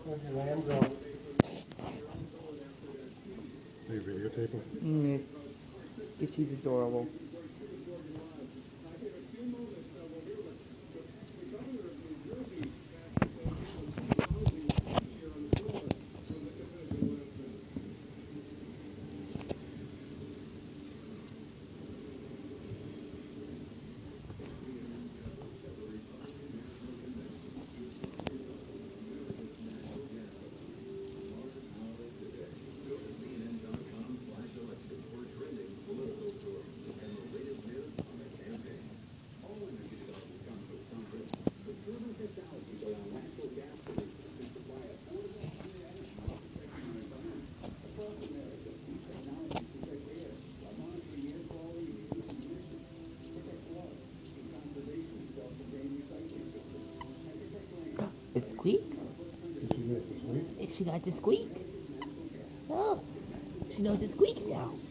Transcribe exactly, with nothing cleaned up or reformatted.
Okay, I am going. Are you videotaping? Mm, if she's adorable. It squeaks? Did she make the squeak? She got to squeak. Oh, she knows it squeaks now.